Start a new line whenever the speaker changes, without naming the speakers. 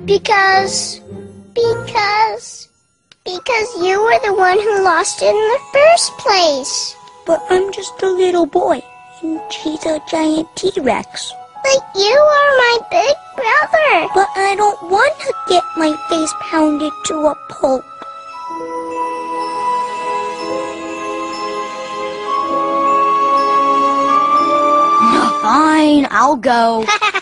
Because you were the one who lost it in the first place.
But I'm just a little boy, and he's a giant T-Rex.
But you are my big brother.
But I don't want to get my face pounded to a pulp.
Fine, I'll go.